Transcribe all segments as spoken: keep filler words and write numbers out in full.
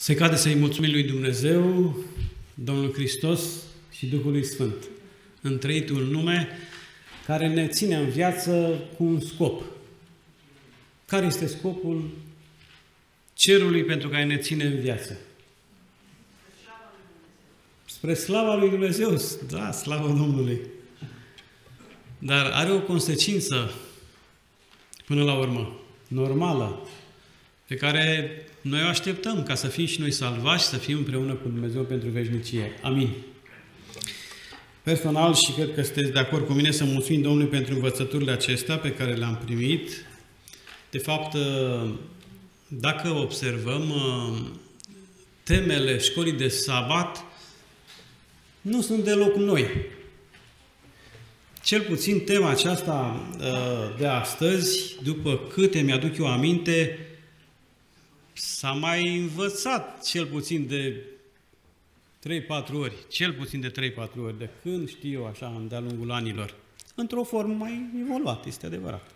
Se cade să-i mulțumim lui Dumnezeu, Domnul Hristos și Duhului Sfânt, întrăitul nume care ne ține în viață cu un scop. Care este scopul cerului pentru care ne ține în viață? Spre slava lui Dumnezeu, da, slavă Domnului. Dar are o consecință, până la urmă, normală, pe care noi o așteptăm ca să fim și noi salvați și să fim împreună cu Dumnezeu pentru veșnicie. Amin. Personal, și cred că sunteți de acord cu mine, să mulțumim Domnului pentru învățăturile acestea pe care le-am primit. De fapt, dacă observăm, temele școlii de sabat nu sunt deloc noi. Cel puțin tema aceasta de astăzi, după câte mi-aduc eu aminte, s-a mai învățat cel puțin de trei patru ori, cel puțin de trei patru ori, de când știu eu așa, de-a lungul anilor. Într-o formă mai evoluată, este adevărat.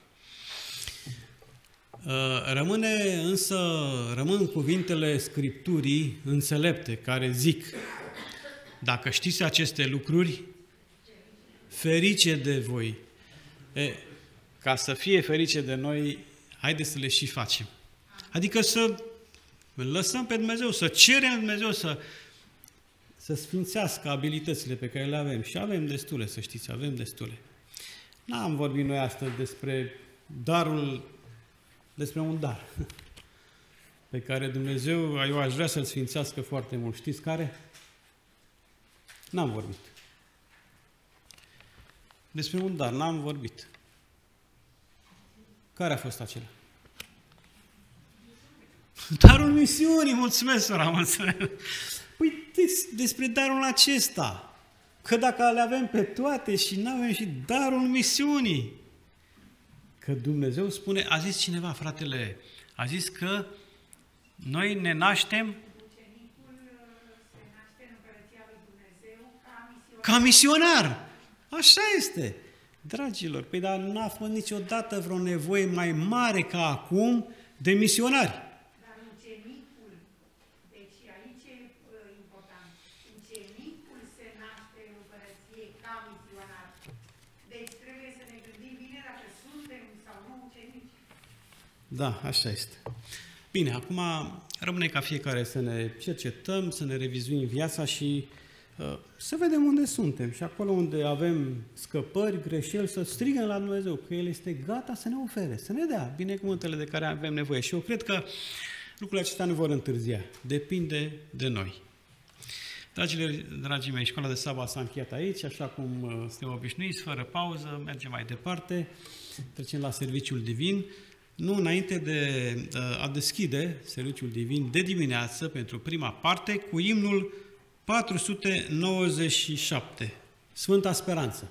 Rămâne însă, rămân cuvintele Scripturii înțelepte, care zic: dacă știți aceste lucruri, ferice de voi. E, ca să fie ferice de noi, haideți să le și facem. Adică să îl lăsăm pe Dumnezeu, să cerem Dumnezeu să, să sfințească abilitățile pe care le avem. Și avem destule, să știți, avem destule. N-am vorbit noi astăzi despre darul, despre un dar pe care Dumnezeu, eu aș vrea să-l sfințească foarte mult. Știți care? N-am vorbit. Despre un dar, n-am vorbit. Care a fost acela? Darul misiunii, mulțumesc, sora, mulțumesc. Păi despre darul acesta, că dacă le avem pe toate și nu avem și darul misiunii, că Dumnezeu spune, a zis cineva, fratele, a zis că noi ne naștem ca misionar. Așa este. Dragilor, păi dar n-a fost niciodată vreo nevoie mai mare ca acum de misionari. Dar ucenicul, deci aici e important, ucenicul se naște în împărăție ca misionar. Deci trebuie să ne gândim bine dacă suntem sau nu ucenici. Da, așa este. Bine, acum rămâne ca fiecare să ne cercetăm, să ne revizuim viața și să vedem unde suntem și acolo unde avem scăpări, greșeli, să strigăm la Dumnezeu că El este gata să ne ofere, să ne dea binecuvântele de care avem nevoie. Și eu cred că lucrurile acestea nu vor întârzia. Depinde de noi. Dragilor, dragii mei, școala de sabat s-a încheiat aici, așa cum suntem obișnuiți, fără pauză, mergem mai departe, trecem la serviciul divin. Nu înainte de a deschide serviciul divin de dimineață pentru prima parte cu imnul patru sute nouăzeci și șapte, Sfânta Speranță.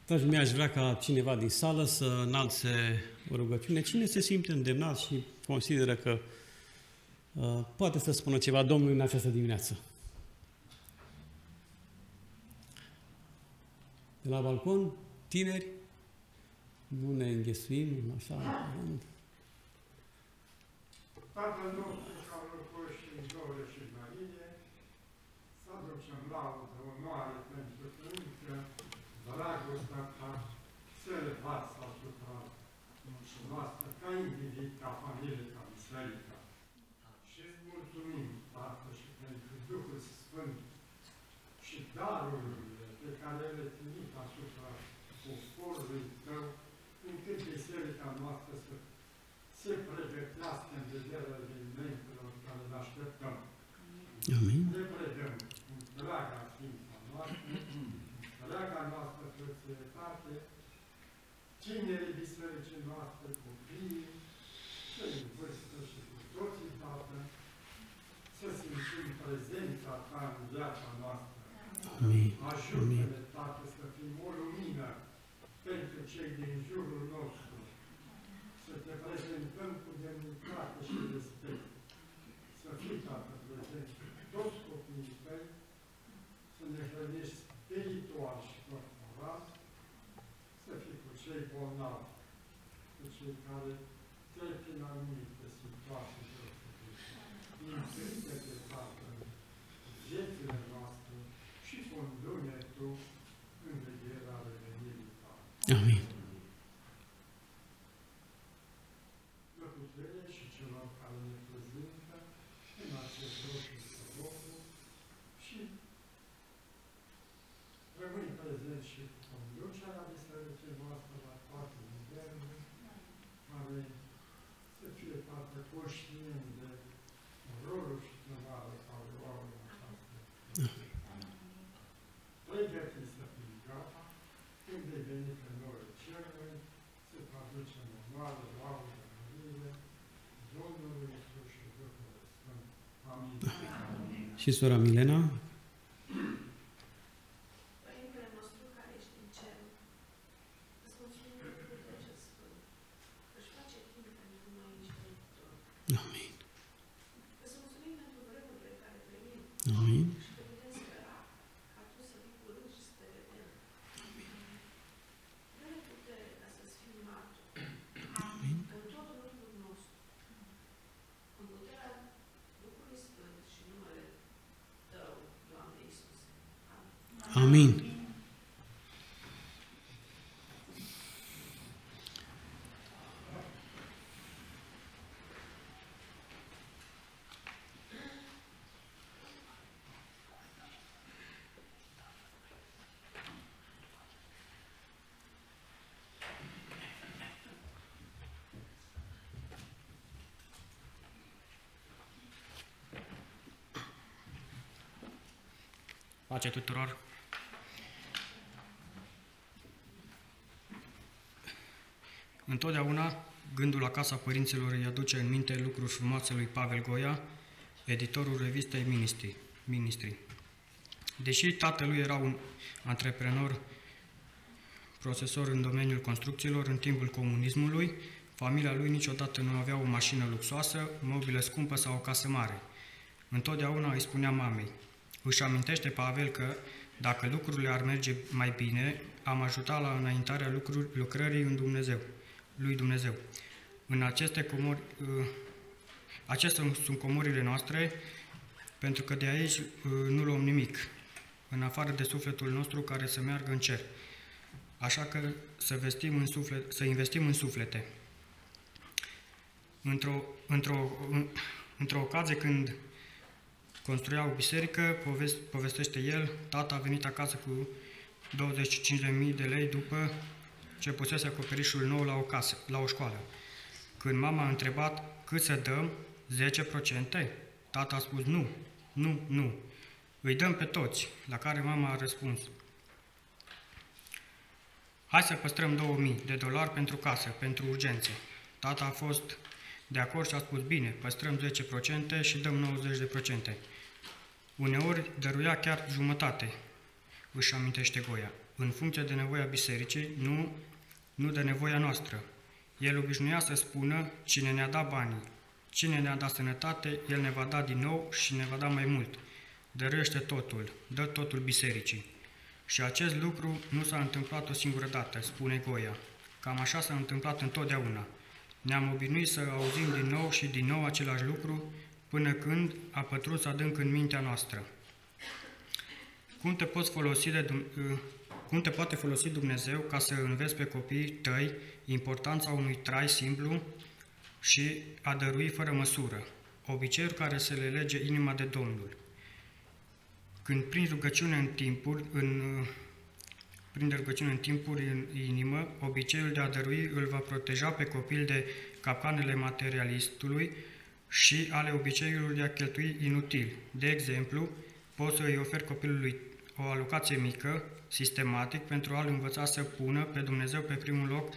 Dragii mei, aș vrea ca cineva din sală să înalțe o rugăciune. Cine se simte îndemnat și consideră că uh, poate să spună ceva Domnului în această dimineață? De la balcon, tineri, nu ne înghesuim, așa, rând. Tatăl nostru, care locuiești în Dore și în Marie, să aducem laudă, onoare pentru că dragostea ta se revarsă asupra noastră, ca individ, ca familie, ca biserică. Și îți mulțumim, Tată, și pentru Duhul Sfânt și darurile pe care le trimit asupra poporului tău, încât biserica noastră să se pregătească în vederea evenimentelor care le așteptăm. Amin. Ne predăm întreaga ființa noastră, întreaga noastră frățietate, tinerii bisericii noastre, copiii, cei în vârstă și cu toții, Tată, să simțim prezența Ta în viața noastră. Amin. Ajută-ne, Tată, să fim o lumină pentru cei din jurul nostru, să te prezentăm cu demnitate și respect, să fii, Tată, prezent toți copiii tăi, să ne hrănești spiritual și corporal, să fii cu cei bolnavi, cu cei care trec prin anumite situații deosebite. Implică-te, Tată, în viețile noastre și condu-ne Tu în vederea revenirii Tale. Amin. Plăcutere și celor care ne prezintă în acest loc este Domnul și rămâi prezent și conducerea bisericii noastre la toate nivelurile, care să fie toate conștient de rolul și chemarea care o au în această pregătiți să fim gata, când vei veni pe noi cerului, să-ți aducem onoare, laudă, mărire, Domnului Iisus și Duhului Sfânt. Amin. Și sora Milena? Părintele nostru care ești în cer, îți mulțumim pentru Duhul Sfânt, își face timp pentru noi aici pe viitor. Amin. Îți mulțumim pentru vremurile care trăim Amin. și că putem spera ca Tu să vii curând și să te vedem. Dă-ne putere ca să-ți fim martori Amin. în tot rândul nostru, în puterea Duhului Sfânt și numele Tău, Doamne Iisuse. Amin. Amin. Pace tuturor! Întotdeauna, gândul la Casa Părinților îi aduce în minte lucruri frumoase lui Pavel Goia, editorul revistei Ministri. Ministri. Deși tatălui era un antreprenor, procesor în domeniul construcțiilor în timpul comunismului, familia lui niciodată nu avea o mașină luxoasă, mobilă scumpă sau o casă mare. Întotdeauna îi spunea mamei: își amintește Pavel că, dacă lucrurile ar merge mai bine, am ajutat la înaintarea lucru- lucrării în Dumnezeu, lui Dumnezeu. În aceste comori, acestea sunt comorile noastre, pentru că de aici nu luăm nimic, în afară de sufletul nostru care să meargă în cer. Așa că să, vestim în suflet, să investim în suflete. Într-o, într-o, într-o ocazie când construia o biserică, povestește el, tata a venit acasă cu douăzeci și cinci de mii de lei după ce pusese acoperișul nou la o casă, la o școală. Când mama a întrebat cât să dăm, zece la sută, tata a spus nu, nu, nu, îi dăm pe toți, la care mama a răspuns: hai să păstrăm două mii de dolari pentru casă, pentru urgențe. Tata a fost de acord și a spus: bine, păstrăm zece la sută și dăm nouăzeci la sută. Uneori dăruia chiar jumătate, își amintește Goia. în funcție de nevoia bisericii, nu, nu de nevoia noastră. El obișnuia să spună, cine ne-a dat banii, cine ne-a dat sănătate, El ne va da din nou și ne va da mai mult. Dăruiește totul, dă totul bisericii. Și acest lucru nu s-a întâmplat o singură dată, spune Goia. Cam așa s-a întâmplat întotdeauna. Ne-am obișnuit să auzim din nou și din nou același lucru, până când a pătruns adânc în mintea noastră. Cum te, poți folosi de, cum te poate folosi Dumnezeu ca să înveți pe copiii tăi importanța unui trai simplu și a dărui fără măsură, obiceiuri care să le lege inima de Domnul? Când prin rugăciune în timpul, în, prin rugăciune în timpuri în inimă, obiceiul de a dărui îl va proteja pe copil de capcanele materialistului și ale obiceiului de a cheltui inutil. De exemplu, poți să îi oferi copilului o alocație mică, sistematic, pentru a-l învăța să pună pe Dumnezeu pe primul loc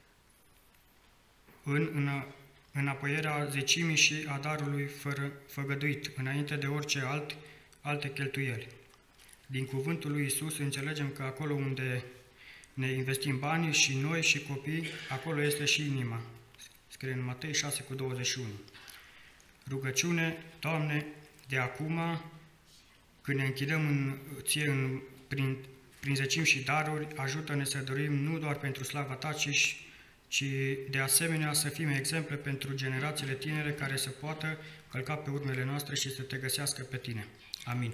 în, în înapoierea zecimii și a darului fără, făgăduit, înainte de orice alt, alte cheltuieli. Din cuvântul lui Iisus înțelegem că acolo unde ne investim banii și noi și copii, acolo este și inima. Scrie în Matei șase cu douăzeci și unu. Rugăciune, Doamne, de acum, când ne închidăm în, ție în, prin, prin zecimi și daruri, ajută-ne să dorim nu doar pentru slava Ta, ci, ci de asemenea să fim exemple pentru generațiile tinere care să poată călca pe urmele noastre și să Te găsească pe Tine. Amin.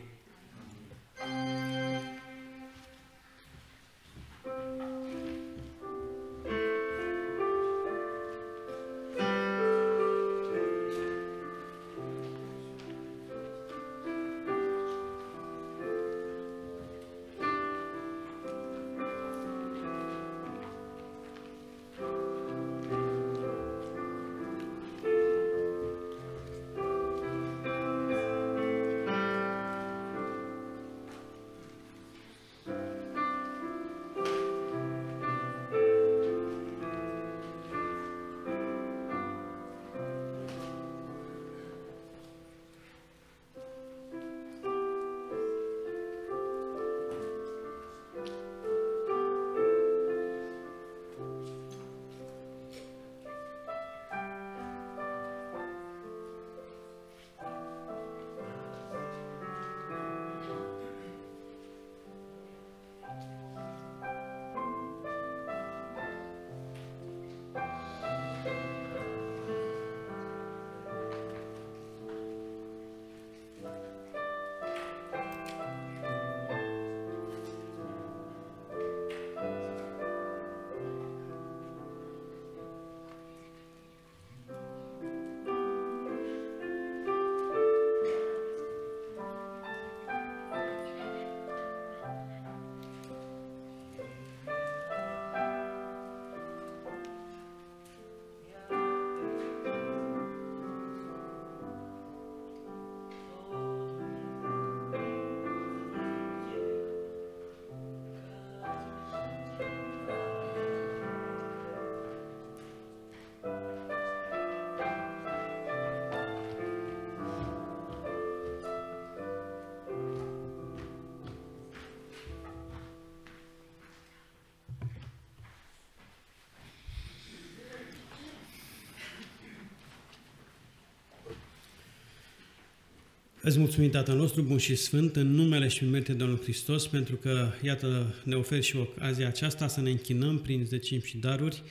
Îți mulțumim, Tatăl nostru bun și sfânt, în numele și în meritele Domnului Hristos, pentru că, iată, ne oferi și ocazia aceasta să ne închinăm prin zecimi și daruri,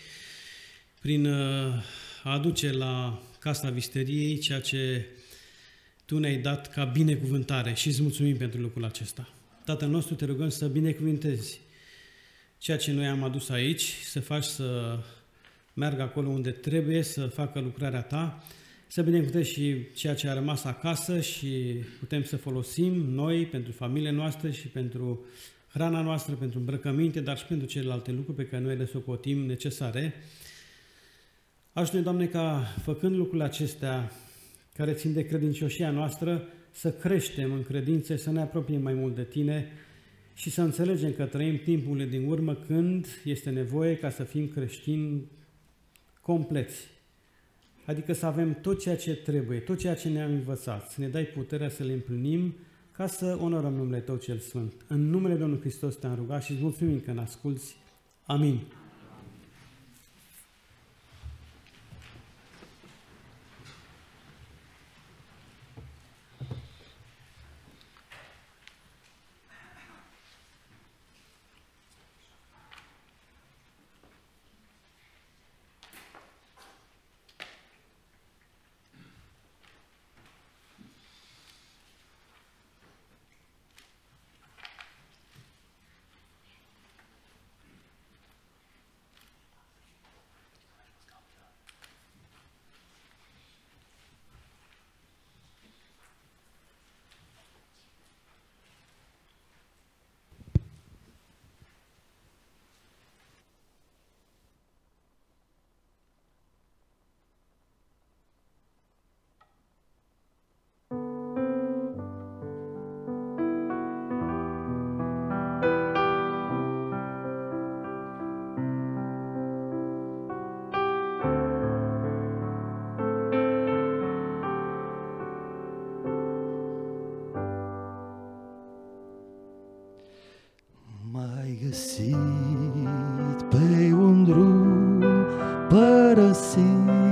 prin a aduce la Casa Visteriei ceea ce Tu ne-ai dat ca binecuvântare și îți mulțumim pentru lucrul acesta. Tatăl nostru, te rugăm să binecuvântezi ceea ce noi am adus aici, să faci să meargă acolo unde trebuie, să facă lucrarea Ta, să binecuvântezi și ceea ce a rămas acasă și putem să folosim noi pentru familiile noastre și pentru hrana noastră, pentru îmbrăcăminte, dar și pentru celelalte lucruri pe care noi le socotim necesare. Ajută-ne, Doamne, ca făcând lucrurile acestea care țin de credincioșia noastră, să creștem în credințe, să ne apropiem mai mult de Tine și să înțelegem că trăim timpurile din urmă când este nevoie ca să fim creștini compleți. Adică să avem tot ceea ce trebuie, tot ceea ce ne-am învățat, să ne dai puterea să le împlinim ca să onorăm numele Tău cel Sfânt. În numele Domnului Hristos te-am rugat și îți mulțumim că ne asculți. Amin. Găsit pe un drum părăsit,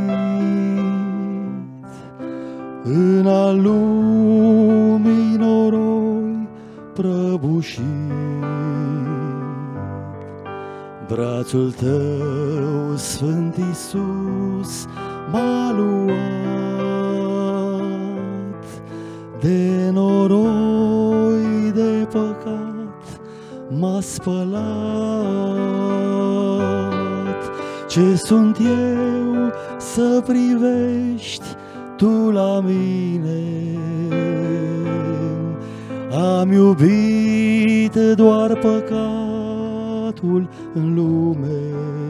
în al lumii noroi prăbușit. Brațul Tău, Sfânt Iisus, m-a luat de noroi, de păcat, m-a spălat. Ce sunt eu să privești Tu la mine? Am iubit doar păcatul în lume.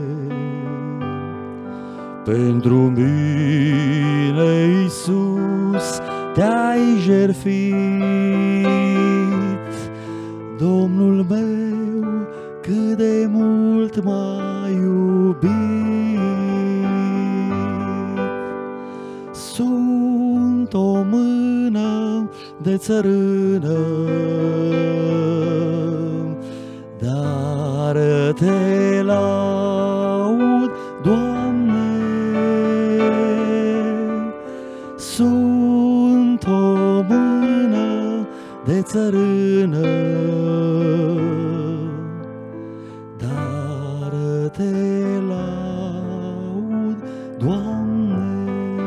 Pentru mine, Iisus, Te-ai jertfit. Domnul meu, cât de mult m-ai iubit. Sunt o mână de țărână, dar Te laud, Doamne. Sunt o mână de țărână, dar Te laud, Doamne.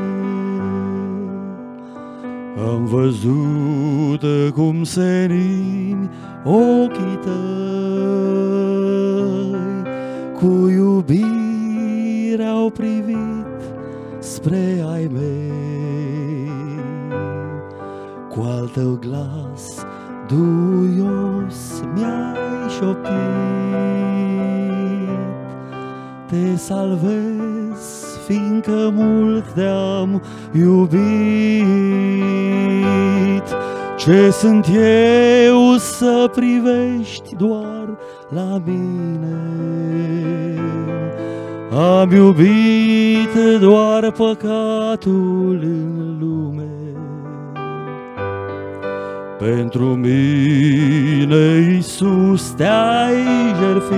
Am văzut cum senin ochii Tăi, cu iubire au privit spre ai mei. Cu al Tău glas duios mi-ai șoptit, Te salvez, fiindcă mult Te-am iubit. Ce sunt eu să privești doar la mine? Am iubit doar păcatul în lume. Pentru mine, Iisus, Te-ai jertfit.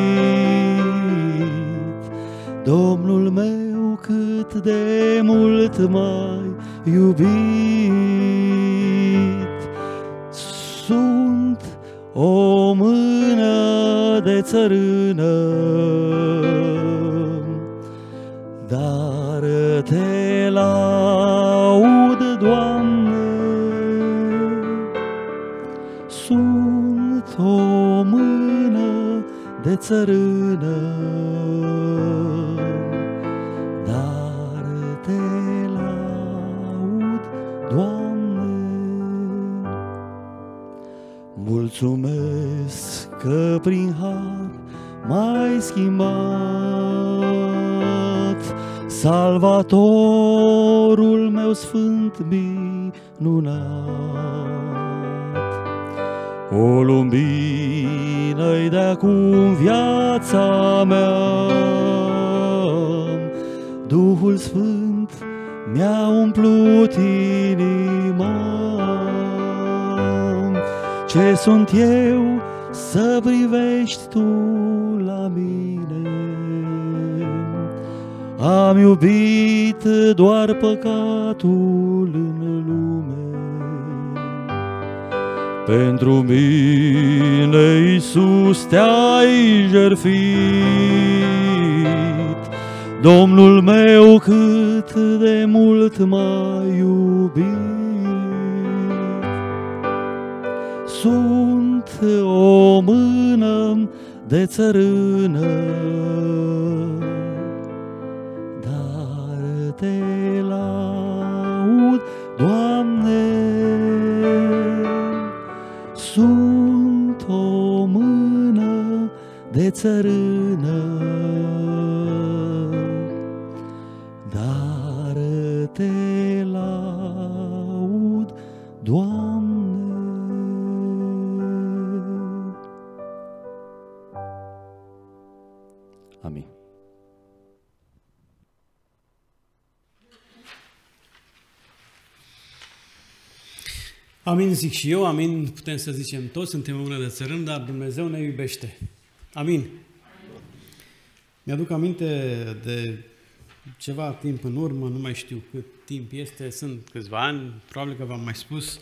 Domnul meu, cât de mult m-ai iubit. Sunt o mână de țărână, dar Te laud, Doamne. Sunt o mână de țărână, dar Te laud, Doamne. Mulțumesc că prin har m-ai schimbat, Salvatorul meu sfânt minunat. O lumină-i de-acum viața mea, Duhul Sfânt mi-a umplut inima. ce sunt eu să privești tu la mine? Am iubit doar păcatul în lume. Pentru mine, Iisus, te-ai jertfit, Domnul meu, cât de mult m-ai iubit. Sunt o mână de țărână, dar te laud, Doamne. Sunt o mână de țărână, dar te laud, Doamne. Amin. Amin zic și eu, amin putem să zicem toți, suntem o mână de țărân, dar Dumnezeu ne iubește. Amin. Mi-aduc aminte de ceva timp în urmă, nu mai știu cât timp este, sunt câțiva ani, probabil că v-am mai spus,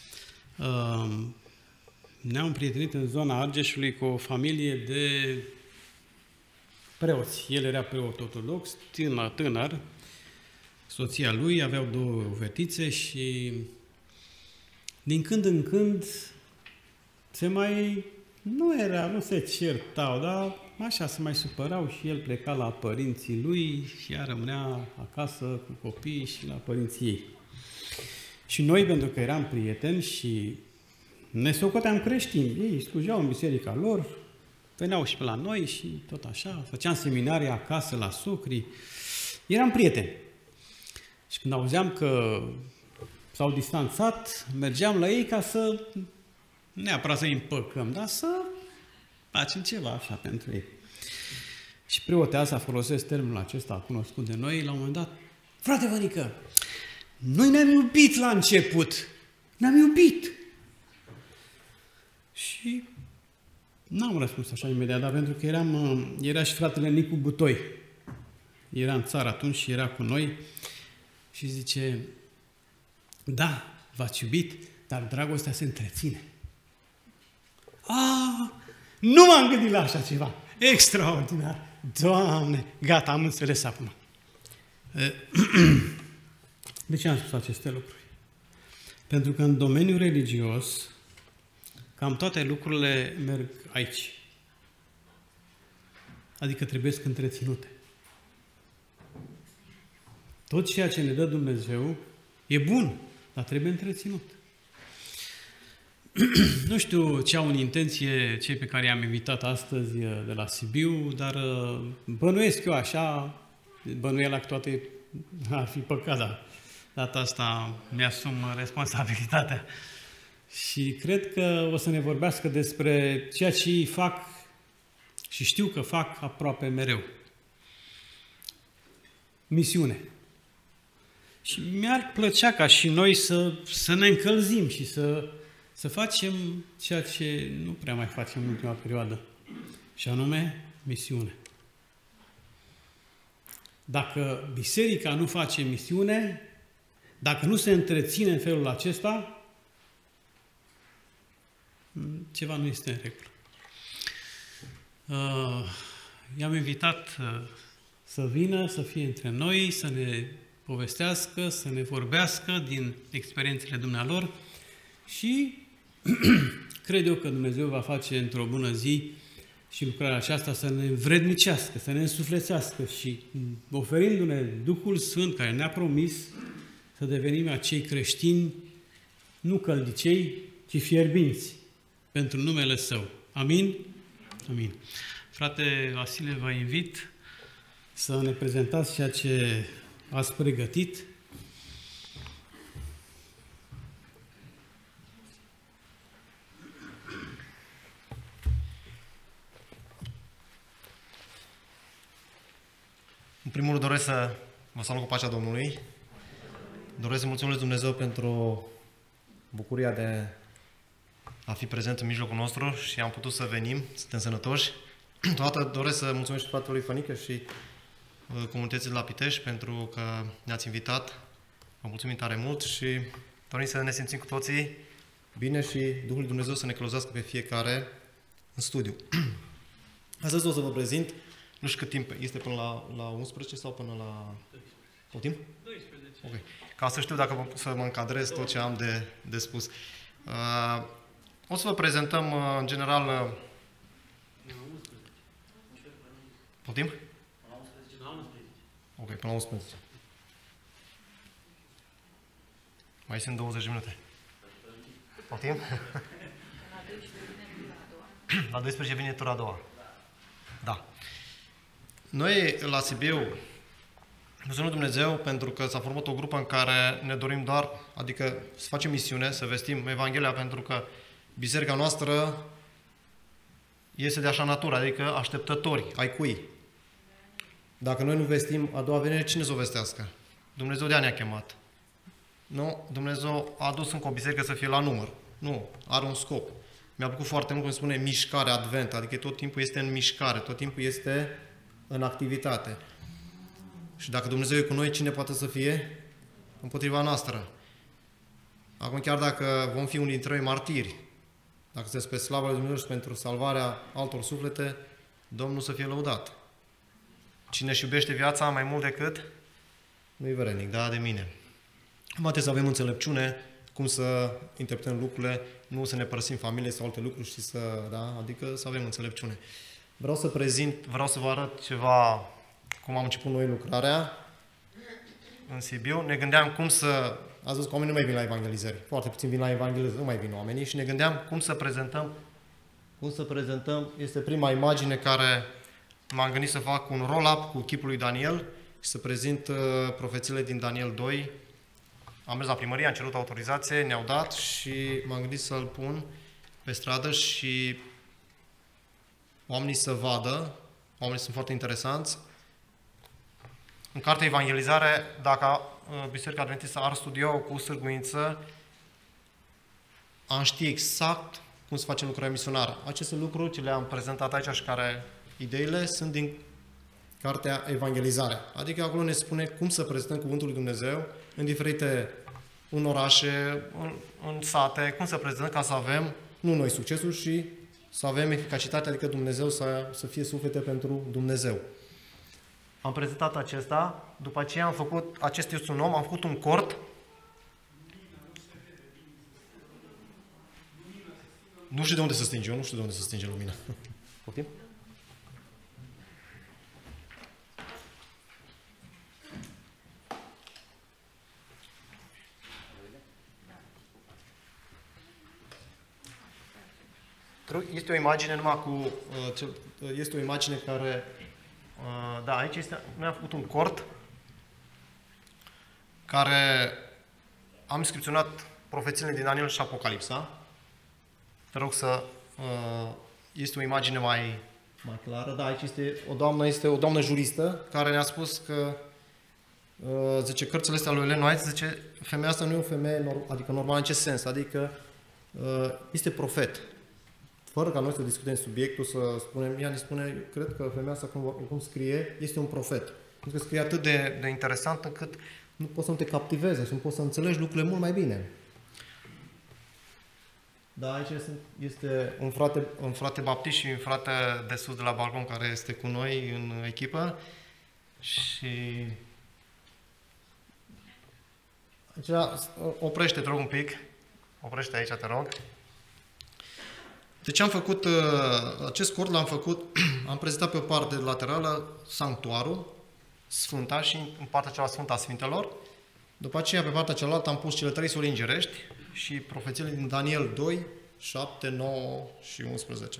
ne-am împrietenit în zona Argeșului cu o familie de preoți. El era preot ortodox, tânăr, tânăr, soția lui, aveau două fetițe și din când în când se mai, nu era, nu se certau, dar așa se mai supărau și el pleca la părinții lui și ea rămânea acasă cu copiii și la părinții ei. Și noi, pentru că eram prieteni și ne socoteam creștini, ei slujeau în biserica lor, veneau și pe la noi și tot așa, făceam seminarii acasă la socri, eram prieteni. Și când auzeam că s-au distanțat, mergeam la ei ca să, neapărat să îi împăcăm, dar să facem ceva așa pentru ei. Și preoteasa, folosesc termenul acesta cunoscut de noi, la un moment dat, frate Vănică, noi ne-am iubit la început, ne-am iubit. Și n-am răspuns așa imediat, dar pentru că eram, era și fratele Nicu Butoi, era în țară atunci și era cu noi și zice, da, v-ați iubit, dar dragostea se întreține. Ah, nu m-am gândit la așa ceva. Extraordinar. Doamne, gata, am înțeles acum. De ce am spus aceste lucruri? Pentru că în domeniul religios, cam toate lucrurile merg aici. Adică trebuie să întreținute. Tot ceea ce ne dă Dumnezeu e bun, dar trebuie întreținut. Nu știu ce au în intenție cei pe care i-am invitat astăzi de la Sibiu, dar bănuiesc eu așa, bănuiala că toate ar fi păcat, dar data asta mi-asum responsabilitatea. Și cred că o să ne vorbească despre ceea ce îi fac și știu că fac aproape mereu. Misiune. Și mi-ar plăcea ca și noi să, să ne încălzim și să, să facem ceea ce nu prea mai facem în ultima perioadă, și anume misiune. Dacă biserica nu face misiune, dacă nu se întreține în felul acesta, ceva nu este în regulă. Uh, i-am invitat uh, să vină, să fie între noi, să ne povestească, să ne vorbească din experiențele dumnealor și cred eu că Dumnezeu va face într-o bună zi și lucrarea aceasta să ne învrednicească, să ne însuflețească și oferindu-ne Duhul Sfânt care ne-a promis să devenim acei creștini, nu căldicei, ci fierbinți pentru numele Său. Amin? Amin. Frate Vasile, vă invit să ne prezentați ceea ce ați pregătit. În primul rând doresc să vă salut cu pacea Domnului. Doresc să mulțumesc Dumnezeu pentru bucuria de a fi prezent în mijlocul nostru și am putut să venim, suntem sănătoși. Totodată doresc să mulțumesc fratelui Fănică și comunității de la Pitești pentru că ne-ați invitat. Vă mulțumim tare mult și dorim să ne simțim cu toții bine și Duhul Dumnezeu să ne călăuzească pe fiecare în studiu. Astăzi o să vă prezint, nu știu cât timp este, până la, la unsprezece sau până la... O timp? doisprezece. Ok. Ca să știu dacă să mă încadrez tot ce am de, de spus. Uh, o să vă prezentăm, uh, în general... Uh, o timp? Ok, până la unsprezece. Mai sunt douăzeci de minute. Poftim? La doisprezece vine tura a doua. Da. Noi la Sibiu, mulțumim Dumnezeu pentru că s-a format o grupă în care ne dorim doar, adică să facem misiune, să vestim Evanghelia, pentru că biserica noastră este de așa natură, adică așteptători, ai cui. Dacă noi nu vestim a doua venire, cine să o vestească? Dumnezeu de-aia ne-a chemat. Nu? Dumnezeu a adus încă o biserică să fie la număr. Nu, are un scop. Mi-a plăcut foarte mult cum spune mișcare, advent, adică tot timpul este în mișcare, tot timpul este în activitate. Și dacă Dumnezeu e cu noi, cine poate să fie împotriva noastră? Acum, chiar dacă vom fi unii dintre noi martiri, dacă sunteți pe slava lui Dumnezeu și pentru salvarea altor suflete, Domnul să fie lăudat. Cine își iubește viața mai mult decât nu-i vrednic, da, de mine. Acum trebuie să avem înțelepciune cum să interpretăm lucrurile, nu să ne părăsim familie sau alte lucruri și să, da, adică să avem înțelepciune. Vreau să prezint, vreau să vă arăt ceva, cum am început noi lucrarea în Sibiu. Ne gândeam cum să, ați văzut că oamenii nu mai vin la evangelizări, foarte puțin vin la evangelizări, nu mai vin oamenii și ne gândeam cum să prezentăm, cum să prezentăm, este prima imagine care m-am gândit să fac un roll-up cu chipul lui Daniel și să prezint uh, profețiile din Daniel doi. Am mers la primărie, am cerut autorizație, ne-au dat și m-am gândit să-l pun pe stradă și oamenii să vadă, oamenii sunt foarte interesanți. În cartea Evangelizare, dacă Biserica Adventistă ar studia cu sârguință, am ști exact cum să facem lucrarea misionară. Aceste lucruri ce le-am prezentat aici și care ideile sunt din cartea Evangelizare. Adică acolo ne spune cum să prezentăm Cuvântul lui Dumnezeu în diferite, în orașe, în, în sate, cum să prezentăm ca să avem, nu noi, succesul și să avem eficacitate, adică Dumnezeu să, să fie suflete pentru Dumnezeu. Am prezentat acesta, după aceea am făcut, acest este un om, am făcut un cort. Nu știu de unde să stinge, eu nu știu de unde să stinge lumina. Poftim? Este o imagine numai cu... Este o imagine care... Da, aici este... Noi am făcut un cort care am inscripționat profețiile din Daniel și Apocalipsa. Te rog să... Este o imagine mai, mai clară. Da, aici este o doamnă, este o doamnă juristă care ne-a spus că zice, cărțile astea lui Ellen White, zice, femeia asta nu e o femeie, adică normal în ce sens? Adică este profet. Fără ca noi să discutăm subiectul, să spunem, ea ne spune, cred că femeia asta, cum, cum scrie, este un profet. Pentru că scrie atât de, de interesant încât nu poți să nu te captiveze și nu poți să înțelegi lucrurile mult mai bine. Da, aici este un frate, un frate baptist și un frate de sus de la balcon care este cu noi în echipă. Și aici, oprește, te rog, un pic. Oprește aici, te rog. Deci am făcut, acest cort l-am făcut, am prezentat pe o parte laterală sanctuarul, Sfânta și în partea cealaltă Sfânta Sfintelor. După aceea, pe partea cealaltă am pus cele trei soli îngerești și profețiile din Daniel doi, șapte, nouă și unsprezece.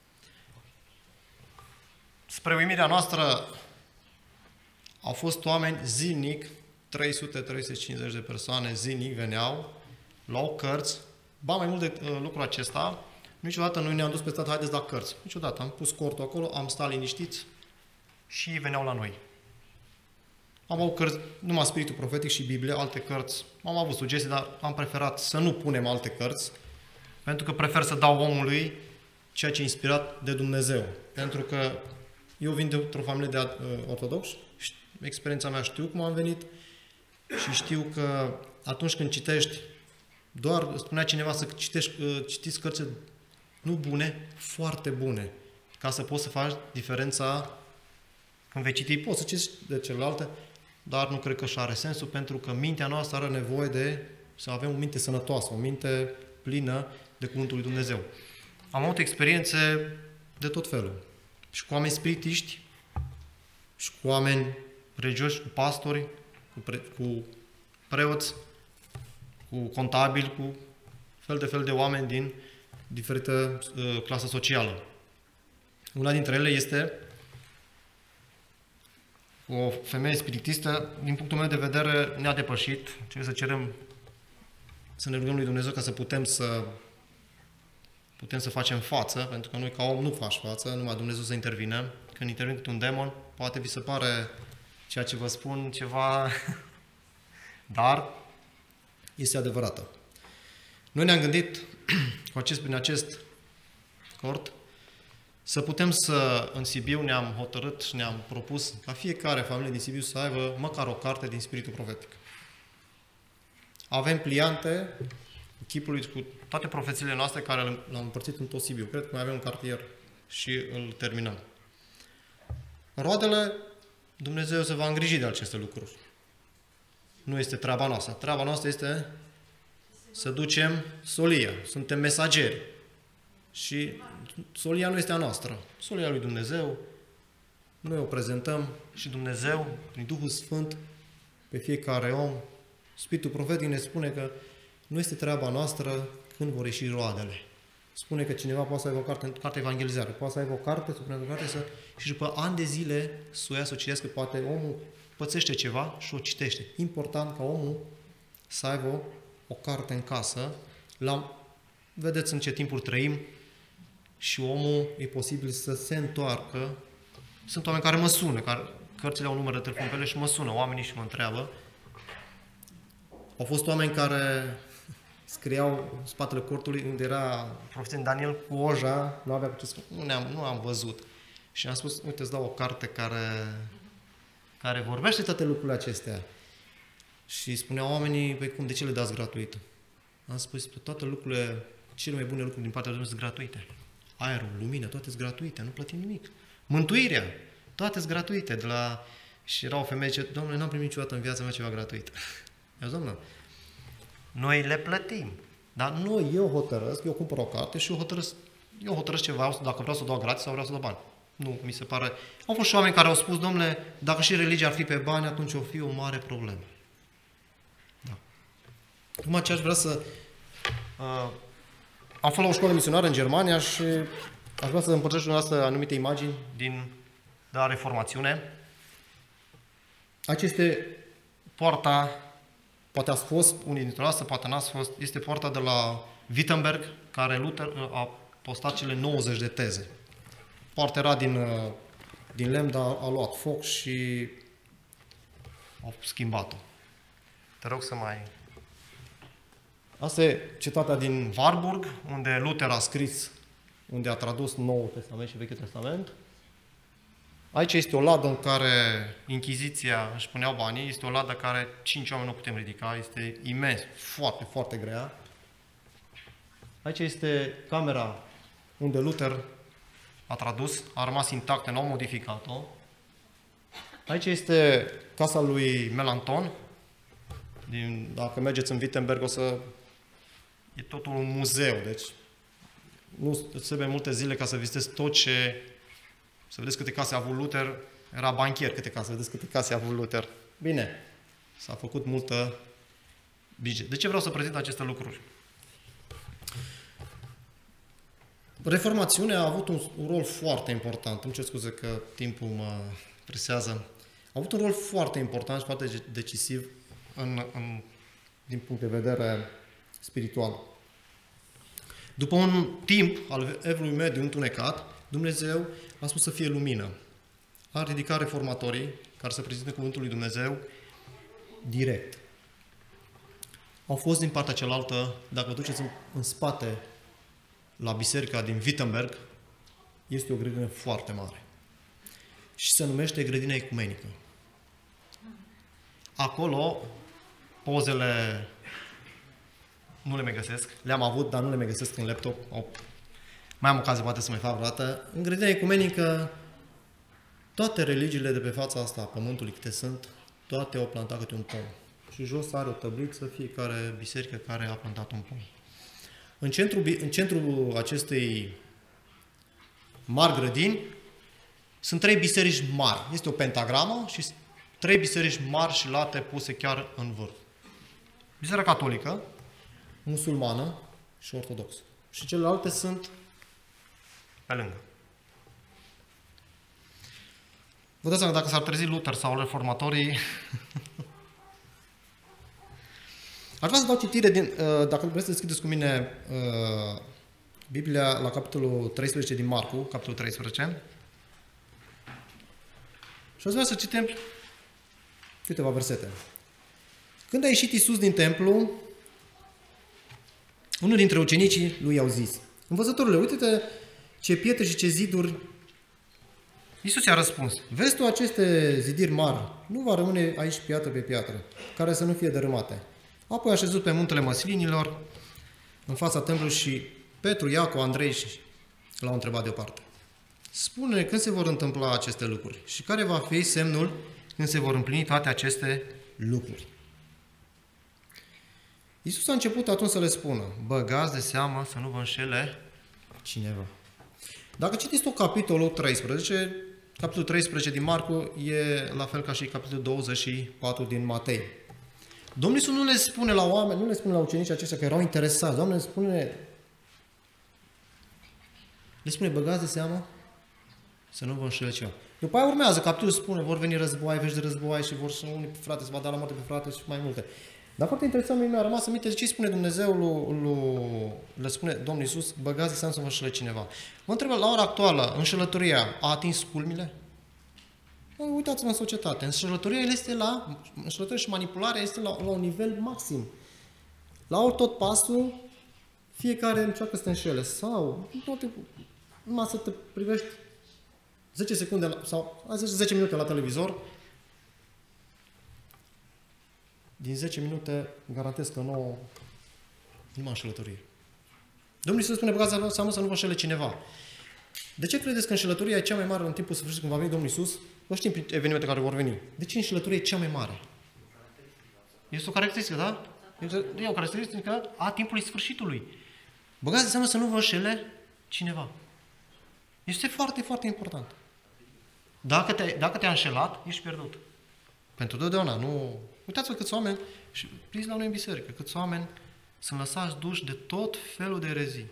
Spre uimirea noastră au fost oameni zilnic, trei sute - trei sute cincizeci de persoane zilnic veneau, luau cărți, ba mai mult de uh, lucrul acesta, niciodată noi ne-am dus pe stat, haideți la cărți. Niciodată. Am pus cortul acolo, am stat liniștiți și veneau la noi. Am avut cărți, numai Spiritul Profetic și Biblie, alte cărți. Am avut sugestii, dar am preferat să nu punem alte cărți. pentru că prefer să dau omului ceea ce e inspirat de Dumnezeu. Pentru că eu vin dintr-o familie de ortodox, experiența mea știu cum am venit și știu că atunci când citești, doar spunea cineva să citești, citiți cărți nu bune, foarte bune, ca să poți să faci diferența când vei citi, poți să citești de celelalte, dar nu cred că și are sensul, pentru că mintea noastră are nevoie de să avem o minte sănătoasă, o minte plină de Cuvântul lui Dumnezeu. Am avut experiențe de tot felul. Și cu oameni spiritiști, și cu oameni religioși, cu pastori, cu, pre, cu preoți, cu contabili, cu fel de fel de oameni din diferită uh, clasă socială. Una dintre ele este o femeie spiritistă, din punctul meu de vedere, ne-a depășit. Trebuie să cerem, să ne rugăm lui Dumnezeu ca să putem să putem să facem față, pentru că noi ca om nu faci față, numai Dumnezeu să intervină. Când intervine câte un demon, poate vi se pare ceea ce vă spun ceva, dar este adevărată. Noi ne-am gândit cu acest, prin acest cort să putem să, în Sibiu, ne-am hotărât și ne-am propus ca fiecare familie din Sibiu să aibă măcar o carte din Spiritul Profetic. Avem pliante chipului cu toate profețiile noastre care le-am împărțit în tot Sibiu. Cred că mai avem un cartier și îl terminăm. Roadele, Dumnezeu se va îngriji de aceste lucruri. Nu este treaba noastră. Treaba noastră este să ducem solia. Suntem mesageri. Și solia nu este a noastră. Solia lui Dumnezeu. Noi o prezentăm și Dumnezeu, prin Duhul Sfânt, pe fiecare om. Spiritul Profetic ne spune că nu este treaba noastră când vor ieși roadele. Spune că cineva poate să aibă o carte, carte evangelizare, poate să aibă o carte, să pună o carte să, și după ani de zile să o ia să o citească, poate omul pățește ceva și o citește. Important ca omul să aibă o, o carte în casă. La, vedeți în ce timpuri trăim și omul e posibil să se întoarcă. Sunt oameni care mă sună, care cărțile au un număr de telefon pe ele și mă sună, oamenii și mă întreabă. Au fost oameni care scriau în spatele cortului unde era profetul Daniel cu oja, nu avea cu ce spune, nu, ne-am, nu am văzut. Și am spus, uite, îți dau o carte care, care vorbește toate lucrurile acestea. Și spuneau oamenii, păi cum, de ce le dați gratuit? Am spus, toate lucrurile, cele mai bune lucruri din partea Dumnezeu sunt gratuite. Aerul, lumină, toate sunt gratuite, nu plătim nimic. Mântuirea, toate sunt gratuite. De la... Și era o femeie ce, Doamne, n-am primit niciodată în viața mea ceva gratuit. Eu zic, Doamne, noi le plătim. Dar noi, eu hotărăsc, eu cumpăr o carte și eu hotărăsc, eu hotărăsc ceva, dacă vreau să o dau gratis sau vreau să o dau bani. Nu, mi se pare... Au fost și oameni care au spus, domnule, dacă și religia ar fi pe bani, atunci o fi o mare problemă. Da. Acum ce aș vrea să... Uh, am fost la o școală misionară în Germania și aș vrea să împărtășesc dumneavoastră anumite imagini din de la Reformațiune. Aici este poarta, poate ați fost, unii dintre noastre, poate n-ați fost, este poarta de la Wittenberg, care Luther a postat cele nouăzeci de teze. Poarta era din, din lemn, dar a luat foc și au schimbat-o. Te rog să mai... Asta e cetatea din Warburg, unde Luther a scris, unde a tradus Noul Testament și Vechiul Testament. Aici este o ladă în care Inchiziția își puneau banii, este o ladă care cinci oameni nu putem ridica, este imens, foarte, foarte grea. Aici este camera unde Luther a tradus, a rămas intactă, n-au modificat-o. Aici este casa lui Melanchthon. Din, dacă mergeți în Wittenberg, o să... E totul un muzeu, deci nu trebuie multe zile ca să vizitezi tot ce... Să vedeți câte case a avut Luther. Era banchier, câte case, vedeți câte case a avut Luther. Bine, s-a făcut multă bige. De ce vreau să prezint aceste lucruri? Reformațiunea a avut un, un rol foarte important. Îmi cer scuze că timpul mă presează. A avut un rol foarte important și foarte decisiv în, în, din punct de vedere spiritual. După un timp al evului mediu întunecat, Dumnezeu a spus să fie lumină. A ridicat reformatorii care să prezinte cuvântul lui Dumnezeu direct. Au fost din partea cealaltă, dacă duceți în, în spate la biserica din Wittenberg, este o grădină foarte mare. Și se numește grădina ecumenică. Acolo, pozele nu le mai găsesc. Le-am avut, dar nu le mai găsesc în laptop. Mai am ocazie poate să mai fac o dată. În grădina ecumenică, toate religiile de pe fața asta a pământului câte sunt, toate au plantat câte un pom. Și jos are o tabliță fiecare biserică care a plantat un pom. În centrul, în centrul acestei mari grădini sunt trei biserici mari. Este o pentagramă și trei biserici mari și late puse chiar în vârf. Biserica catolică, musulmană și ortodoxă. Și celelalte sunt pe lângă. Vă dați seama, dacă s-ar trezi Luther sau reformatorii... Aș vrea să dau citire din... Dacă vreți să deschideți cu mine Biblia la capitolul treisprezece din Marcu, capitolul treisprezece. Și aș vrea să citim câteva versete. Când a ieșit Iisus din templu, unul dintre ucenicii lui i-au zis: Învățătorule, uite-te ce pietre și ce ziduri. Iisus i-a răspuns: Vezi tu aceste zidiri mari? Nu va rămâne aici piatră pe piatră, care să nu fie dărâmate. Apoi a șezut pe muntele Măslinilor, în fața templului, și Petru, Iacov, Andrei l-au întrebat deoparte: Spune-ne când se vor întâmpla aceste lucruri și care va fi semnul când se vor împlini toate aceste lucruri. Iisus a început atunci să le spună: Băgați de seamă să nu vă înșele cineva. Dacă citiți tot capitolul treisprezece, capitolul treisprezece din Marcu e la fel ca și capitolul douăzeci și patru din Matei. Domnul Iisus nu le spune la oameni, nu le spune la ucenicii aceștia că erau interesați. Doamne, le spune, le spune: băgați de seamă să nu vă înșele ceva. După aia urmează, capitolul spune: vor veni război, vești de război și vor să unii frate se va da la moarte pe frate și mai multe. Dar foarte interesant, mi-a rămas în minte ce spune Dumnezeu, lui, lui, le spune Domnul Iisus: băgați de seamă să vă înșele cineva. Mă întreb, la ora actuală, înșelătoria a atins culmile? Uitați-vă în societate. Înșelătoria este la, înșelătoria și manipularea este la, la un nivel maxim. La ori tot pasul, fiecare încearcă să te înșele. Sau, toate, numai să te privești zece secunde la, sau zece minute la televizor, din zece minute garantez că nu nu mă înșelătorie. Domnul Iisus spune: băgați de seamă să nu vă înșele cineva. De ce credeți că înșelătoria e cea mai mare în timpul sfârșitului, când va veni Domnul Iisus? Nu știm prin evenimente care vor veni. De ce înșelătoria e cea mai mare? Este o caracteristică, da? E o caracteristică a timpului sfârșitului. Băgați de seamă să nu vă înșele cineva. Este foarte, foarte important. Dacă, te, dacă te-a înșelat, ești pierdut. Pentru totdeauna. Nu... Uitați-vă câți oameni, și priți la noi în biserică, câți oameni sunt lăsați duși de tot felul de erezii.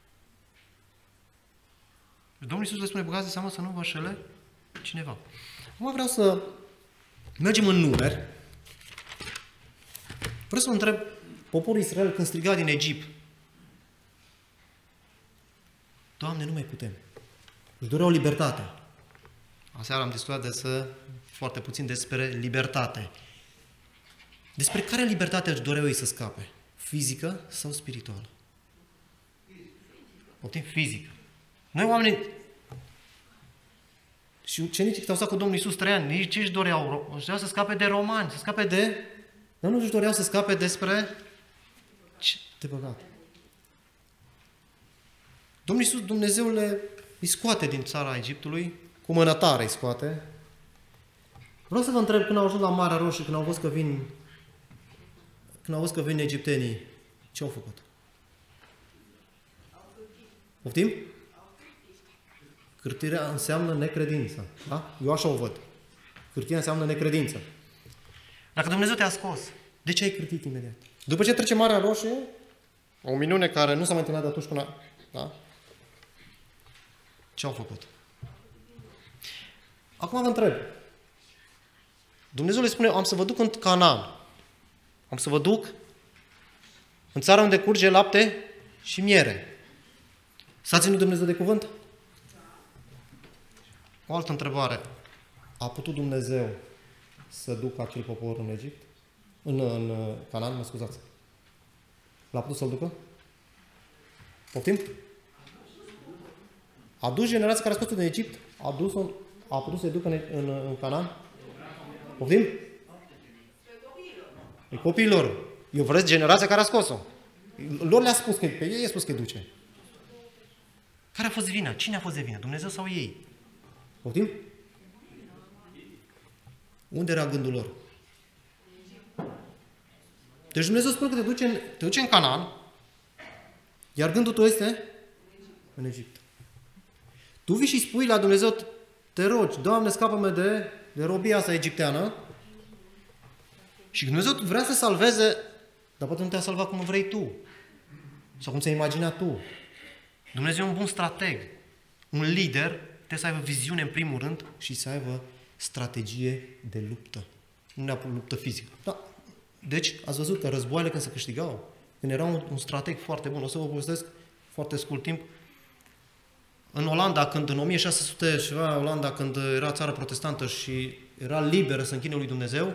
Domnul Iisus le spune: băgați de seamă să nu vă înșele cineva. Acum vreau să mergem în Numeri. Vreau să vă întreb, poporul Israel când striga din Egipt: Doamne, nu mai putem. Își doreau libertate. Aseară am discutat despre, foarte puțin despre libertate. Despre care libertate își doreau ei să scape? Fizică sau spirituală? Optim fizică. Noi oamenii, și ucenicii cât au stat cu Domnul Iisus trei ani, nici ce își doreau? Își doreau să scape de romani, să scape de... Dar nu își doreau să scape despre... de păcat. Domnul Iisus, Dumnezeu le îi scoate din țara Egiptului, cu mână tare îi scoate. Vreau să vă întreb, când au ajuns la Marea Roșie, când au văzut că vin, când au văzut că vin egiptenii, ce au făcut? Poftim? Cârtirea înseamnă necredință. Da? Eu așa o văd. Cârtirea înseamnă necredință. Dacă Dumnezeu te-a scos, de ce ai cârtit imediat? După ce trece Marea Roșie, o minune care nu s-a mai întâlnit de atunci până... Da? Ce au făcut? Acum vă întreb. Dumnezeu le spune: am să vă duc în Canaan. Am să vă duc în țara unde curge lapte și miere. S-a ținut Dumnezeu de cuvânt? O altă întrebare. A putut Dumnezeu să ducă acel popor în Egipt? În, în Canaan, mă scuzați. L-a putut să-l ducă? Poftim? A dus generația care a scos-o din Egipt, a, dus-o, a putut să-i ducă în, în, în Canaan? Poftim? E copiilor. Eu vreți generația care a scos-o. Lor le-a spus că, pe ei i-a spus că îi duce. Care a fost vina? Cine a fost de vină? Dumnezeu sau ei? Poftim? Unde era gândul lor? Deci Dumnezeu spune că te duce în, te duce în Canaan, iar gândul tău este în Egipt. Tu vii și spui la Dumnezeu, te rogi, Doamne, scapă-mă de, de robia asta egipteană, și Dumnezeu vrea să salveze, dar poate nu te-a salvat cum vrei tu, sau cum ți-ai imaginat tu. Dumnezeu e un bun strateg. Un lider trebuie să aibă viziune în primul rând și să aibă strategie de luptă. Nu neapărat luptă fizică. Da. Deci, ați văzut că războaiele când se câștigau, când era un, un strateg foarte bun, o să vă povestesc foarte scurt timp, în Olanda, când în o mie șase sute și ceva, Olanda, când era țară protestantă și era liberă să închine lui Dumnezeu,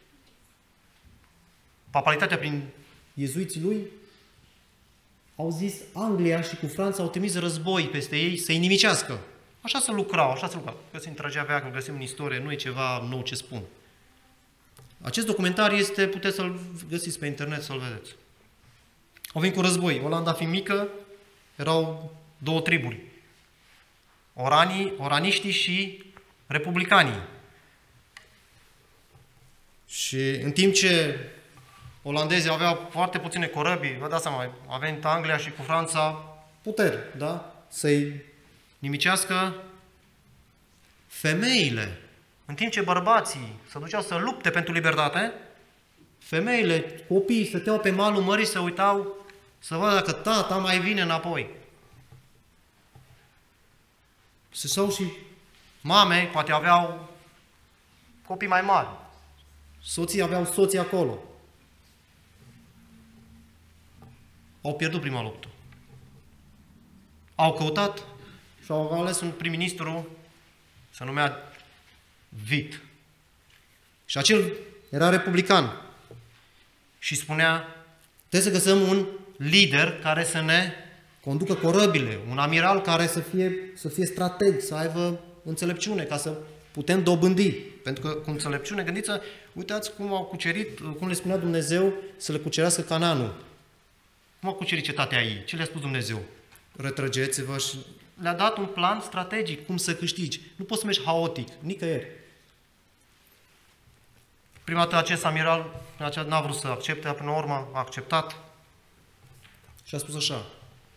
papalitatea prin iezuiții lui au zis Anglia și cu Franța au trimis război peste ei să-i nimicească. Așa să lucrau, așa să lucrau. Găsim tragea veacă, găsim în istorie, nu e ceva nou ce spun. Acest documentar este, puteți să-l găsiți pe internet, să-l vedeți. Au venit cu război. Olanda fiind mică, erau două triburi. Oranii, oraniștii și republicanii. Și în timp ce olandezii aveau foarte puține corăbii, vă dați seama, a venit Anglia și cu Franța puteri, da? Să-i nimicească femeile. În timp ce bărbații se duceau să lupte pentru libertate, femeile, copiii stăteau pe malul mării, se uitau să vadă dacă tata mai vine înapoi. Se sau și mame, poate aveau copii mai mari. Soții aveau soții acolo. Au pierdut prima luptă. Au căutat și au ales un prim-ministru, se numea Vit. Și acel era republican. Și spunea, trebuie să găsăm un lider care să ne conducă corăbile, un amiral care să fie, să fie strateg, să aibă înțelepciune, ca să putem dobândi. Pentru că cu înțelepciune, gândiți-vă, uitați cum au cucerit, cum le spunea Dumnezeu să le cucerească Canaanul. Cum a cucerit cetatea ei? Ce le-a spus Dumnezeu? Retrăgeți-vă și le-a dat un plan strategic, cum să câștigi. Nu poți să mergi haotic, nicăieri. Prima dată acest amiral n-a vrut să accepte, până la urmă a acceptat și a spus așa.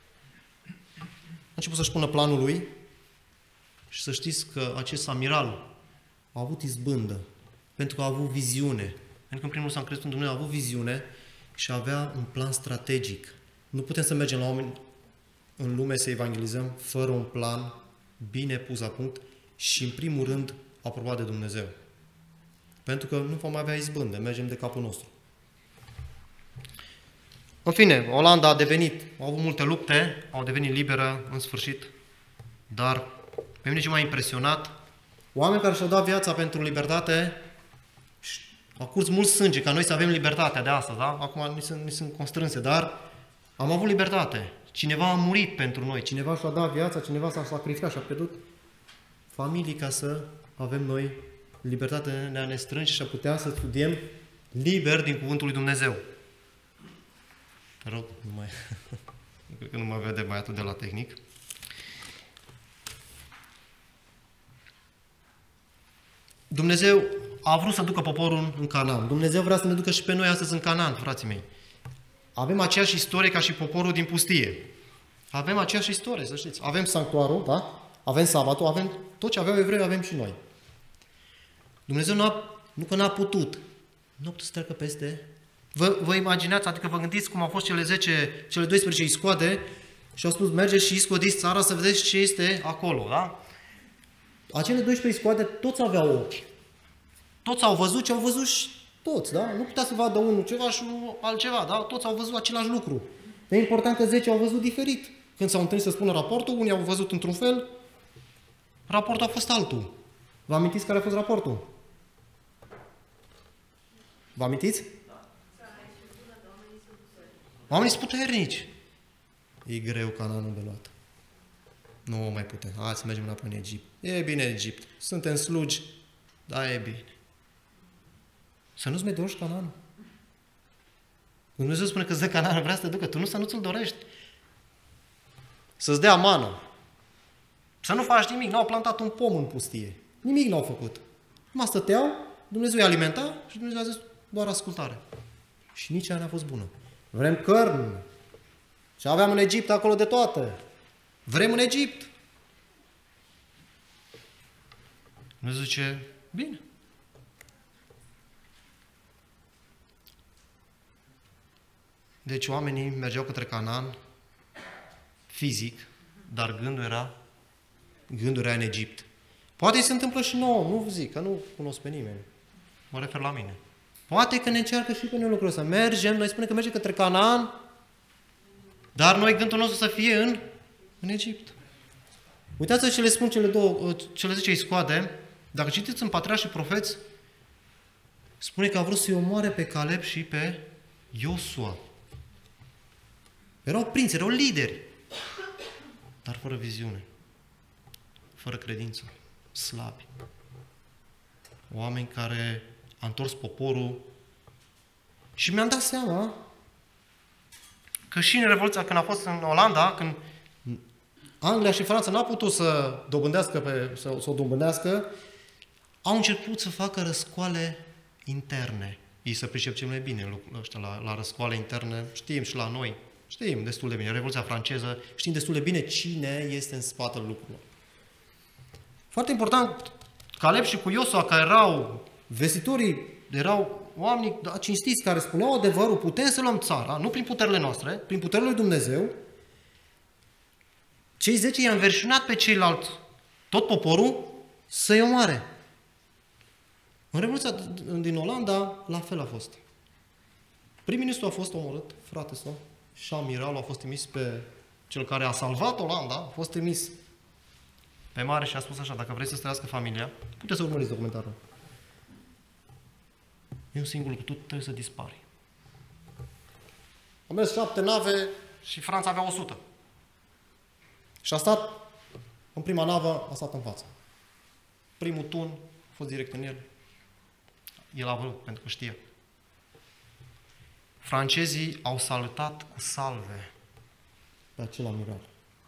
A început să-și pună planul lui și să știți că acest amiral a avut izbândă, pentru că a avut viziune. Pentru că în primul rând s-a încrezut în Dumnezeu, a avut viziune și avea un plan strategic. Nu putem să mergem la oameni în lume să evangelizăm fără un plan bine pus la punct și în primul rând aprobat de Dumnezeu. Pentru că nu vom avea izbândă, mergem de capul nostru. În fine, Olanda a devenit, au avut multe lupte, au devenit liberă în sfârșit, dar pe mine ce m-a impresionat, oameni care și-au dat viața pentru libertate, a curs mult sânge, ca noi să avem libertatea de astăzi, da? Acum ni sunt, ni sunt constrânse, dar am avut libertate. Cineva a murit pentru noi, cineva și-a dat viața, cineva s-a sacrificat și a pierdut familii ca să avem noi libertate de a ne strânge și a putea să studiem liber din Cuvântul lui Dumnezeu. Te rog, nu mai... cred că nu mă vede băiatul de la tehnic. Dumnezeu a vrut să ducă poporul în Canaan. Dumnezeu vrea să ne ducă și pe noi astăzi în Canaan, frații mei. Avem aceeași istorie ca și poporul din pustie. Avem aceeași istorie, să știți. Avem sanctuarul, da? Avem sabatul, avem tot ce aveau evrei, avem și noi. Dumnezeu nu, a, nu că n-a putut. Nu a putut să treacă peste. Vă, vă imaginați, adică vă gândiți cum au fost cele zece, cele doisprezece iscoade și au spus, mergeți și iscodiți țara să vedeți ce este acolo, da? Acele doisprezece iscoade toți aveau ochi. Toți au văzut ce au văzut și toți, da? Nu putea să vadă unul ceva și unul altceva, da? Toți au văzut același lucru. E important că zece au văzut diferit. Când s-au întâlnit să spună raportul, unii au văzut într-un fel, raportul a fost altul. Vă amintiți care a fost raportul? Vă amintiți? Oamenii sunt puternici. E greu Canaanul de luat. Nu mai putem. Hai să mergem înapoi în Egipt. E bine Egipt. Suntem slugi. Da, e bine. Să nu-ți mai dorești Canaan. Dumnezeu spune că îți dă Canaan, vrea să te ducă. Tu nu să nu ți-l dorești. Să-ți dea mană. Să nu faci nimic. N-au plantat un pom în pustie. Nimic n-au făcut. Numai stăteau, Dumnezeu îi alimenta și Dumnezeu a zis doar ascultare. Și nici aia n-a fost bună. Vrem cărni. Și aveam în Egipt acolo de toate. Vrem în Egipt. Dumnezeu zice, bine. Deci oamenii mergeau către Canaan fizic, dar gândul era, gândul era în Egipt. Poate se întâmplă și nouă, nu zic, că nu cunosc pe nimeni. Mă refer la mine. Poate că ne încearcă și pe noi lucrul ăsta. Mergem, noi spunem că mergem către Canaan, dar noi gândul nostru să fie în, în Egipt. Uitați-vă ce le spun cele două, ce le zice Iscoade. Dacă citiți în Patriarhi și Profeți, spune că a vrut să-i omoare pe Caleb și pe Iosua. Erau prinți, erau lideri, dar fără viziune, fără credință, slabi. Oameni care au întors poporul și mi-am dat seama că și în Revoluția, când a fost în Olanda, când Anglia și Franța n-au putut să dobândească, pe, să, să o dobândească, au început să facă răscoale interne. Ei să pricep cel mai bine lucrurile ăștia la, la răscoale interne. Știm și la noi. Știm destul de bine. Revoluția franceză, știm destul de bine cine este în spatele lucrurilor. Foarte important, Caleb și cu Iosua, care erau vestitorii, erau oameni cinstiți care spuneau adevărul, putem să luăm țara, nu prin puterile noastre, prin puterile lui Dumnezeu. Cei zece i-au înverșunat pe ceilalți, tot poporul, să-i omoare. În Revoluția din Olanda, la fel a fost. Prim-ministru a fost omorât, frate său, și amiralul a fost trimis pe cel care a salvat Olanda, a fost trimis pe mare și a spus așa, dacă vrei să-ți trăiască familia, puteți să urmăriți documentarul. E un singur lucru, tu trebuie să dispari. Au mers șapte nave și Franța avea o sută. Și a stat, în prima navă, a stat în față. Primul tun a fost direct în el. El a vrut, pentru că știa. Francezii au salutat cu salve pe acel amiral.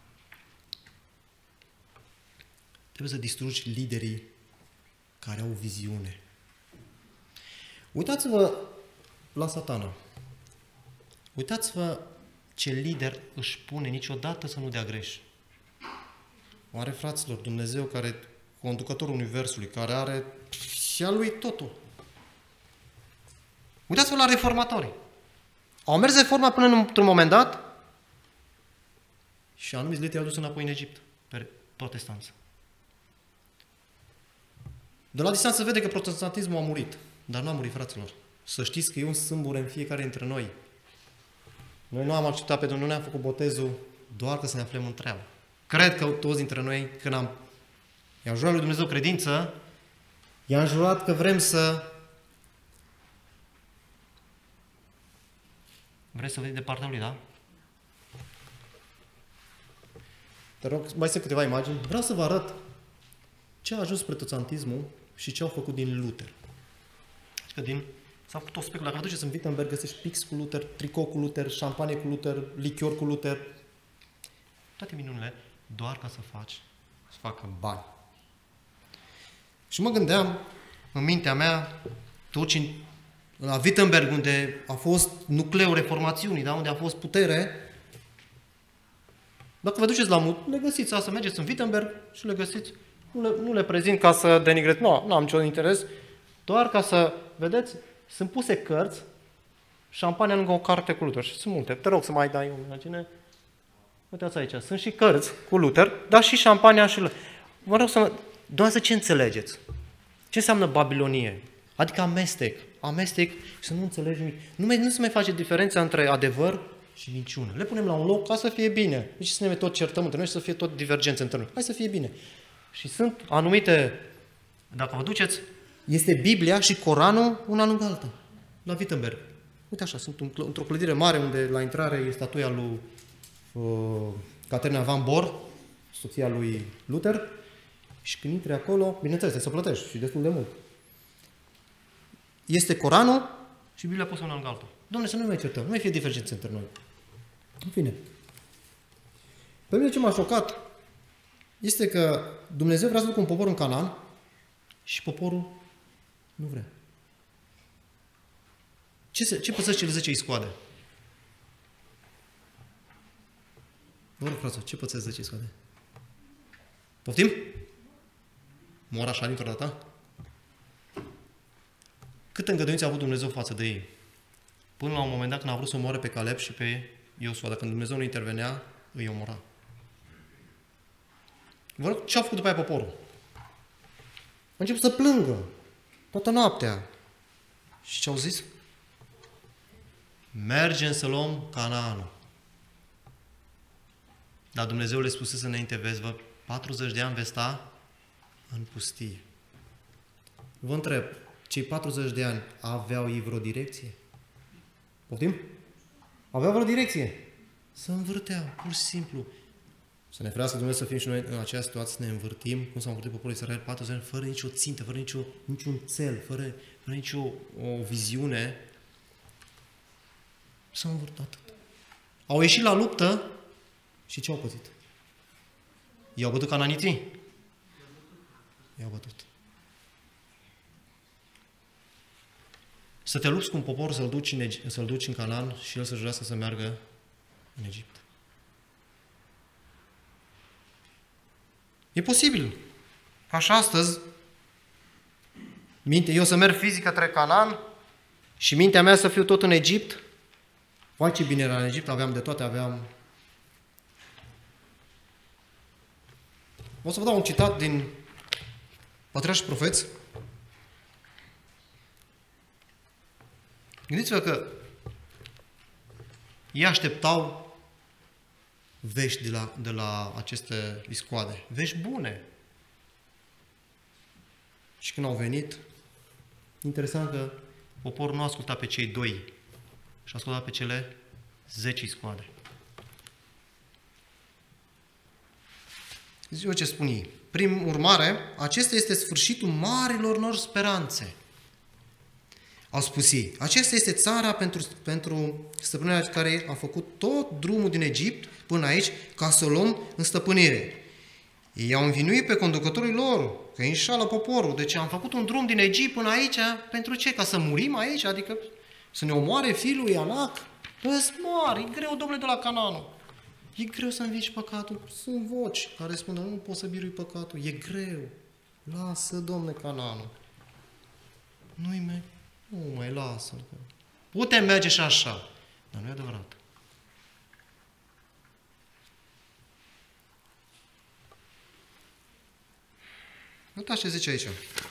Trebuie să distrugi liderii care au viziune. Uitați-vă la Satana. Uitați-vă ce lider își pune niciodată să nu dea greș. Oare, fraților, Dumnezeu, care conducătorul Universului, care are și a lui totul. Uitați-vă la reformatorii. Au mers reforma până într-un moment dat și anumiți lideri i-au dus înapoi în Egipt, pe protestanță. De la distanță se vede că protestantismul a murit, dar nu a murit, fraților. Să știți că e un sâmbure în fiecare dintre noi. Noi nu am acceptat pe Dumnezeu, nu ne-am făcut botezul doar că să ne aflăm în treabă. Cred că toți dintre noi, când am i-am jurat lui Dumnezeu credință, i-am jurat că vrem să Vreți să vedeți de partea lui, da? Te rog, mai sunt câteva imagini. Vreau să vă arăt ce a ajuns protestantismul și ce au făcut din Luther. Că din... S-a făcut o speculă. Dacă vă duceți în Wittenberg, găsești pix cu Luther, tricou cu Luther, șampanie cu Luther, lichior cu Luther. Toate minunile, doar ca să faci, să facă bani. Și mă gândeam, în mintea mea, toți în la Wittenberg, unde a fost nucleul reformațiunii, da? Unde a fost putere, dacă vă duceți la mut, le găsiți asta, mergeți în Wittenberg și le găsiți. Nu le, nu le prezint ca să denigrez, nu, nu am niciun interes, doar ca să vedeți, sunt puse cărți, șampania lângă o carte cu Luther. Și sunt multe. Te rog să mai dai o imagine. Uitați aici, sunt și cărți cu Luther, dar și șampania și Luther. Vă rog să mă... Doar să ce înțelegeți? Ce înseamnă Babilonie? Adică amestec. Amestec și să nu înțelegi nimic. Nu, mai, nu se mai face diferența între adevăr și minciună. Le punem la un loc ca să fie bine. Deci să ne tot certăm între noi și să fie tot divergențe între noi. Hai să fie bine. Și sunt anumite, dacă vă duceți, este Biblia și Coranul una lângă alta. La Wittenberg. Uite așa, sunt într-o clădire mare unde la intrare e statuia lui uh, Caterina van Bor. soția lui Luther, și când intri acolo, bineînțeles, trebuie să plătești și destul de mult. Este Coranul și Biblia pusă una în altul. Doamne, să nu mai certăm, nu mai fie diferențe între noi. În fine. Pe mine ce m-a șocat este că Dumnezeu vrea să ducă un popor în Canaan și poporul nu vrea. Ce, se, ce păsăți cele zece iscoade? Vă rog, frate, ce păsăți zece iscoade? Poftim? Mor așa dintr-o dată? Câte îngăduințe a avut Dumnezeu față de ei? Până la un moment dat când a vrut să omoare pe Caleb și pe Iosua, dacă Dumnezeu nu intervenea, îi omora. Vă rog, ce a făcut după aia poporul? A început să plângă toată noaptea. Și ce au zis? Mergem să luăm Canaanul. Dar Dumnezeu le spusese înainte, vezi, vă, patruzeci de ani veți sta în pustie. Vă întreb, cei patruzeci de ani aveau ei vreo direcție? Poftim? Aveau vreo direcție? Să învârteau, pur și simplu. Să ne ferească Dumnezeu să fim și noi în această situație, să ne învârtim, cum s-a învârtit poporul Israel patruzeci de ani, fără nicio țintă, fără nicio, niciun cel, fără, fără nicio o viziune. S-au învârtit atât. Au ieșit la luptă și ce au pățit? I-au bătut cananiții? I-au bătut. Să te lupți cu un popor, să-l duci în, să-l duci în Canaan și el să jurească să meargă în Egipt. E posibil. Ca și astăzi, minte, eu să merg fizic către Canaan și mintea mea să fiu tot în Egipt. Vai, ce bine era în Egipt, aveam de toate, aveam... O să vă dau un citat din Patriarhi și Profeți. Gândiți-vă că ei așteptau vești de la, de la aceste iscoade. Vești bune. Și când au venit, interesant că poporul nu a ascultat pe cei doi, și a ascultat pe cele zece iscoade. Zic eu ce spun ei. Prin urmare, acesta este sfârșitul marilor lor speranțe. Au spus ei, aceasta este țara pentru, pentru stăpânirea care a făcut tot drumul din Egipt până aici ca să o luăm în stăpânire. Ei au învinuit pe conducătorii lor, că îi înșală poporul. Deci am făcut un drum din Egipt până aici, pentru ce? Ca să murim aici? Adică să ne omoare fiul lui Anac? Păi mari, e greu, domnule, de la Cananul. E greu să învingi păcatul. Sunt voci care spun, nu poți să birui păcatul. E greu. Lasă, domnule, Cananul. Nu-i mai... Nu mai lasă. Putem merge și așa. Dar nu e adevărat. Uitați ce zice aici.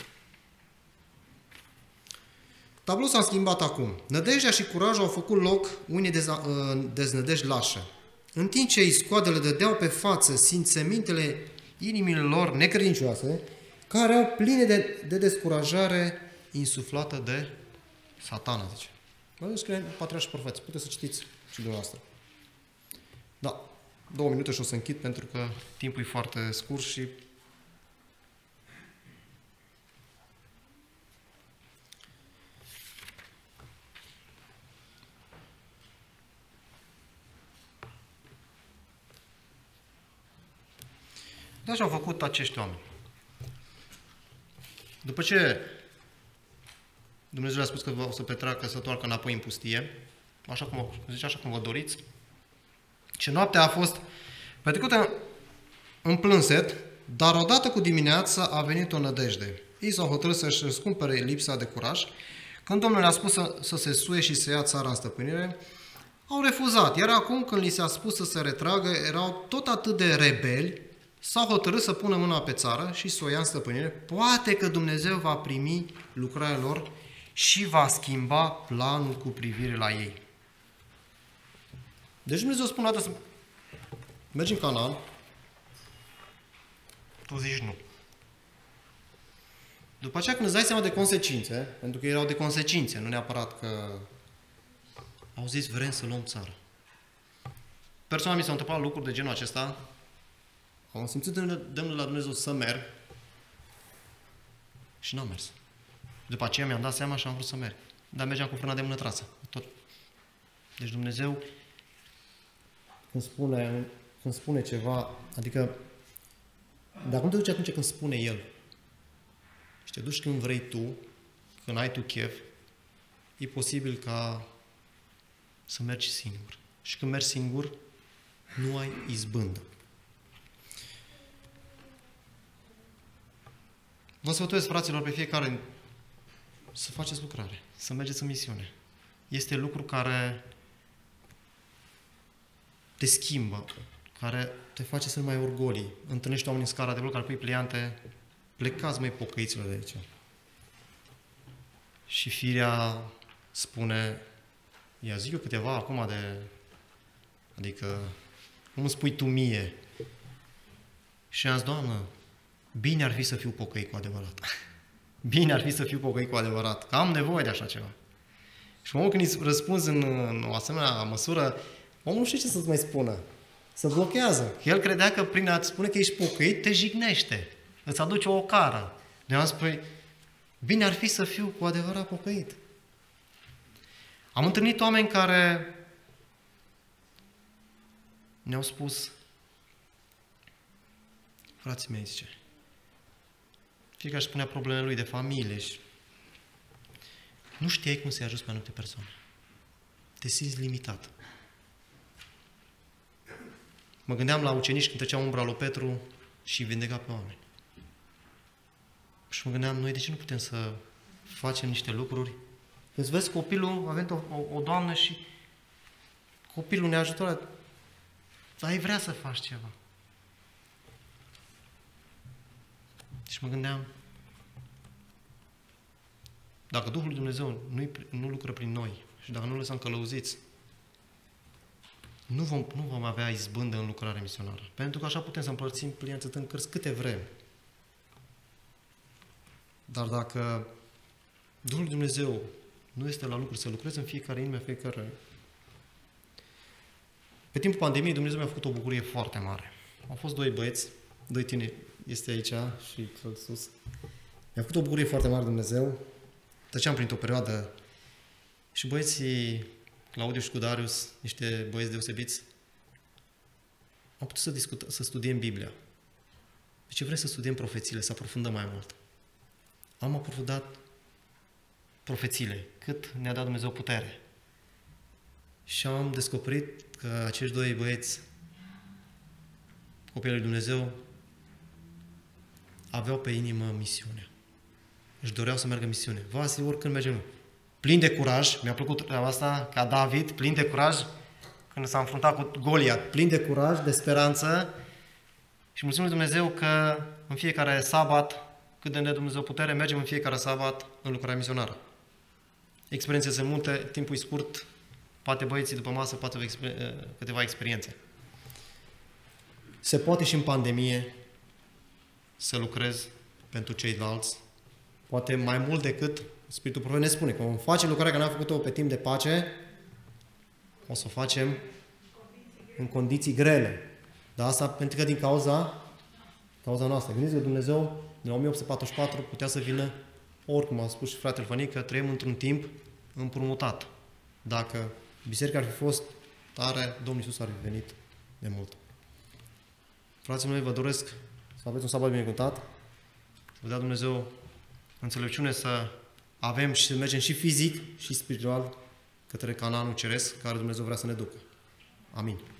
Tabloul s-a schimbat acum. Nădejdea și curajul au făcut loc unei deznădejdi lașe. În timp ce iscoadele dădeau pe față simțămintele inimilor lor necredincioase, care au pline de, de descurajare insuflată de Satana, zice. Vă scrie în Patriarhi și Profeți. Puteți să citiți și dumneavoastră. Da. Două minute și o să închid pentru că timpul e foarte scurt și de așa au făcut acești oameni. După ce Dumnezeu le-a spus că o să petreacă, să toarcă înapoi în pustie, așa cum, zice, așa cum vă doriți, și noaptea a fost petrecută în plânset, dar odată cu dimineața a venit o nădejde. Ei s-au hotărât să-și răscumpere lipsa de curaj. Când Domnul le-a spus să, să se suie și să ia țara în stăpânire, au refuzat. Iar acum, când li s-a spus să se retragă, erau tot atât de rebeli, s-au hotărât să pună mâna pe țară și să o ia în stăpânire. Poate că Dumnezeu va primi lucrarea lor și va schimba planul cu privire la ei. Deci Dumnezeu spune o dată să mergi în Canaan, tu zici nu. După aceea când îți dai seama de consecințe, pentru că erau de consecințe, nu neapărat că au zis vrem să luăm țară. Personal mi s-au întâmplat lucruri de genul acesta am simțit demnul la Dumnezeu să merg și n-am mers. După aceea mi-am dat seama și am vrut să merg. Dar mergeam cu frâna de mână trasă. Tot. Deci Dumnezeu, când spune, când spune ceva, adică, dacă nu te duci atunci când spune El, și te duci când vrei tu, când ai tu chef, e posibil ca să mergi singur. Și când mergi singur, nu ai izbândă. Vă sfătuiesc, fraților, pe fiecare să faceți lucrare, să mergeți în misiune. Este lucru care te schimbă, care te face să nu mai orgolii. Întâlnești oameni în scara de bloc, care pui pliante, plecați, măi, pocăiților, de aici. Și firea spune, ia zic eu câteva acum de, adică, cum îmi spui tu mie? Și am zis, Doamnă, bine ar fi să fiu pocăit cu adevărat. Bine ar fi să fiu pocăit cu adevărat, că am nevoie de așa ceva. Și omul când îi răspunzi în, în o asemenea măsură, omul nu știe ce să-ți mai spună. Se blochează. El credea că prin a-ți spune că ești pocăit, te jignește. Îți aduce o ocară. De-aia spui, bine ar fi să fiu cu adevărat pocăit. Am întâlnit oameni care ne-au spus, frații mei, zice, fiecare își spunea problemele lui de familie și nu știai cum să-i ajuți pe anumite persoane. Te simți limitat. Mă gândeam la ucenici când trecea umbra lui Petru și vindeca pe oameni. Și mă gândeam, noi de ce nu putem să facem niște lucruri? Când vezi copilul, avem o, o, o doamnă și copilul ne ajută, dar ai vrea să faci ceva. Și mă gândeam, dacă Duhul lui Dumnezeu nu, nu lucră prin noi și dacă nu lăsăm călăuziți, nu vom, nu vom avea izbândă în lucrarea misionară. Pentru că așa putem să împărțim plianțe în cărți câte vrem. Dar dacă Duhul lui Dumnezeu nu este la lucru să lucreze în fiecare inimă, fiecare... Pe timpul pandemiei Dumnezeu mi-a făcut o bucurie foarte mare. Au fost doi băieți, doi tineri, este aici și cel sus. Mi-a făcut o bucurie foarte mare Dumnezeu. Treceam printr-o perioadă și băieții, Claudiu și cu Darius, niște băieți deosebiți, am putut să, discut, să studiem Biblia. Deci vrem să studiem profețiile, să aprofundăm mai mult. Am aprofundat profețiile, cât ne-a dat Dumnezeu putere. Și am descoperit că acești doi băieți, copiii lui Dumnezeu, aveau pe inimă misiunea. Își doreau să meargă în misiune. Vă asigur, când mergem, plin de curaj, mi-a plăcut treaba asta, ca David, plin de curaj, când s-a înfruntat cu Goliat, plin de curaj, de speranță. Și mulțumim lui Dumnezeu că în fiecare sabat, cât de ne dă Dumnezeu putere, mergem în fiecare sabat în lucrarea misionară. Experiențe sunt multe, timpul e scurt, poate băieții după masă, poate câteva experiențe. Se poate și în pandemie să lucrezi pentru ceilalți, poate mai mult decât Spiritul Profet ne spune, că vom face lucrarea care n-am făcut-o pe timp de pace, o să o facem în condiții grele. Dar asta pentru că din cauza, cauza noastră. Gândiți-vă, Dumnezeu, din o mie opt sute patruzeci și patru, putea să vină, oricum a spus și fratele Fănic, că trăim într-un timp împrumutat. Dacă biserica ar fi fost tare, Domnul Iisus ar fi venit de mult. Frații mei, vă doresc să aveți un sabat binecuvântat, să vă dea Dumnezeu înțelepciune să avem și să mergem și fizic și spiritual către Canaanul Ceresc, care Dumnezeu vrea să ne ducă. Amin.